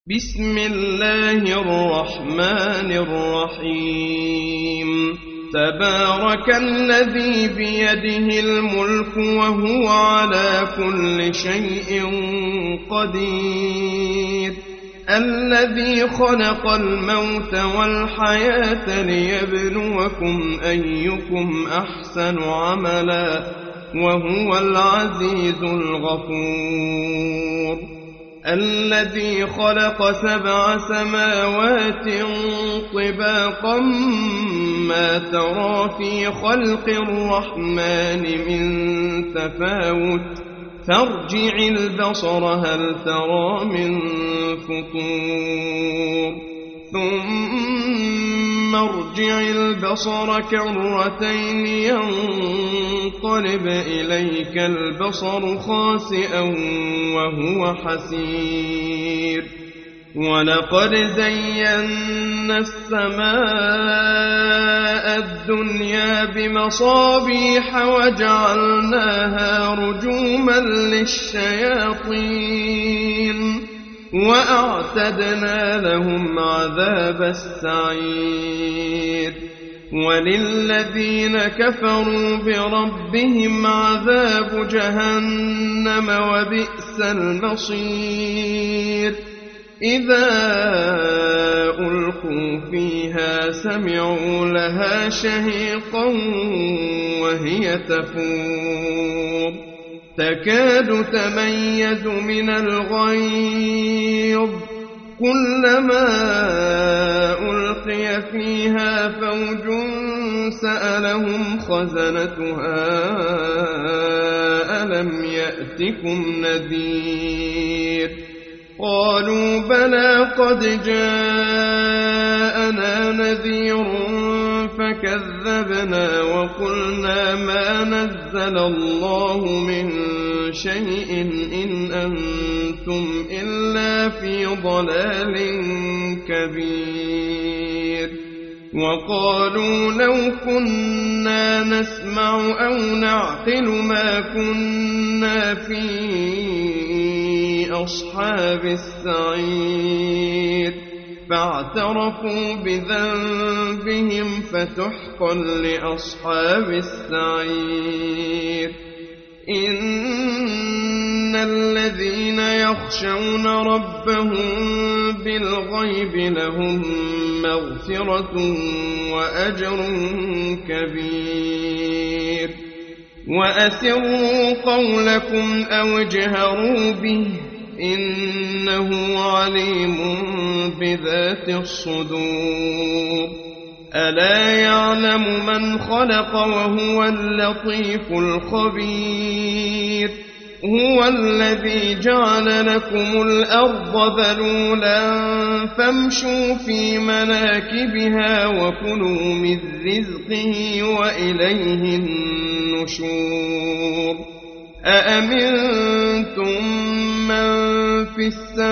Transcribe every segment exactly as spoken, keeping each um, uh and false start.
بسم الله الرحمن الرحيم تبارك الذي بيده الملك وهو على كل شيء قدير الذي خلق الموت والحياة ليبلوكم أيكم أحسن عملا وهو العزيز الغفور الذي خلق سبع سماوات طباقا ما ترى في خلق الرحمن من تفاوت فارجع البصر هل ترى من فطور ثم ارجع البصر كرتين ينقلب إليك البصر خاسئا وهو حسير ولقد زينا السماء الدنيا بمصابيح وجعلناها رجوما للشياطين وأعتدنا لهم عذاب السعير وللذين كفروا بربهم عذاب جهنم وبئس المصير إذا ألقوا فيها سمعوا لها شهيقا وهي تفور تكاد تميز من الغيظ كلما ألقي فيها فوج سألهم خزنتها ألم يأتكم نذير قالوا بلى قد جاءنا نذير فكذبنا وقلنا ما نزل الله من شيء إن أنتم إلا في ضلال كبير وقالوا لو كنا نسمع أو نعقل ما كنا في أصحاب السعير فاعترفوا بذنبهم فتحقا لأصحاب السعير إن الذين يخشون ربهم بالغيب لهم مغفرة وأجر كبير وأسروا قولكم أو اجهروا به إنه عليم بذات الصدور ألا يعلم من خلق وهو اللطيف الخبير هو الذي جعل لكم الأرض ذلولا فامشوا في مناكبها وكلوا من رزقه وإليه النشور أأمنتم من في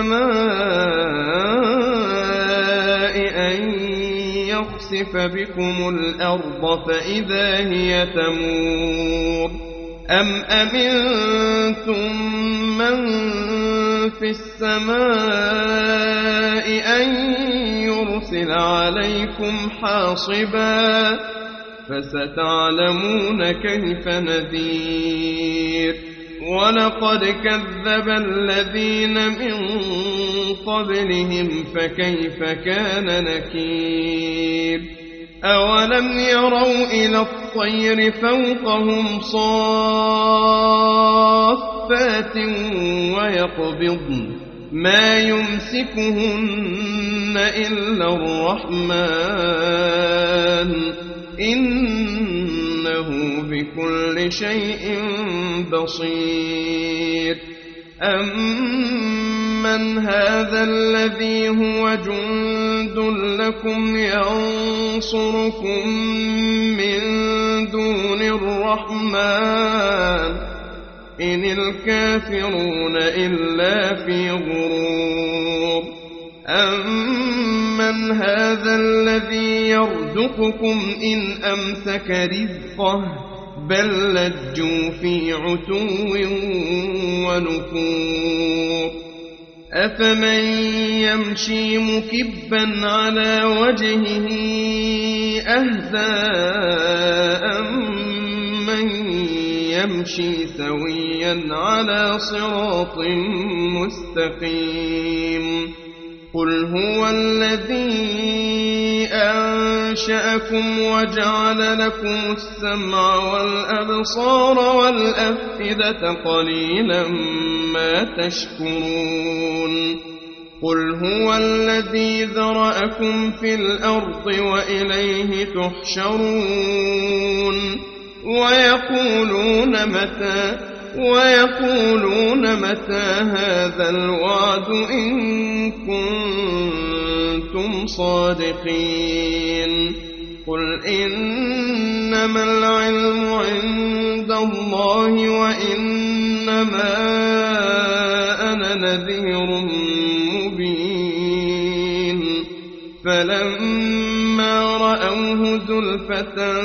السماء أن يخسف بكم الأرض فإذا هي تمور أم أمنتم من في السماء أن يرسل عليكم حاصبا فستعلمون كيف نذير ولقد كذب الذين من قبلهم فكيف كان نكير أولم يروا إلى الطير فوقهم صافات ويقبضن ما يمسكهن إلا الرحمن إنه بكل شيء بصير أمن هذا الذي هو جند لكم ينصركم من دون الرحمن إن الكافرون إلا في غرور أمن هذا الذي يرزقكم إن أمسك رزقه بل لجوا في عتو ونفور أفمن يمشي مكبا على وجهه أهدى أمن يمشي سويا على صراط مستقيم قل هو الذي أنشأكم وجعل لكم السمع والأبصار والأفئدة قليلا ما تشكرون قل هو الذي ذرأكم في الأرض وإليه تحشرون ويقولون متى ويقولون متى هذا الوعد إن كنتم صادقين قل إنما العلم عند الله وإنما أنا نذير مبين فلما رأوه زلفة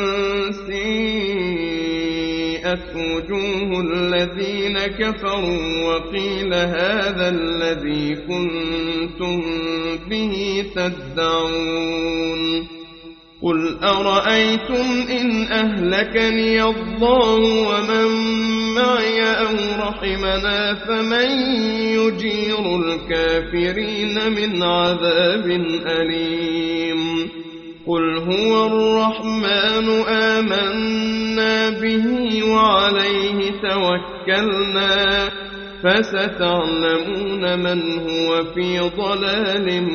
سيئت وجوه الذين كفروا وقيل هذا الذي كنتم به تدعون قل أرأيتم إن أهلكني الله ومن معي أو رحمنا فمن يجير الكافرين من عذاب أليم قل هو الرحمن آمنا به وعليه توكلنا فستعلمون من هو في ضلال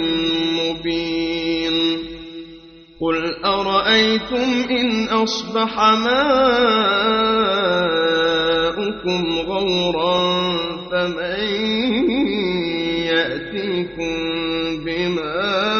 مبين قل أرأيتم إن أصبح ماؤكم غورا فمن يأتيكم بماء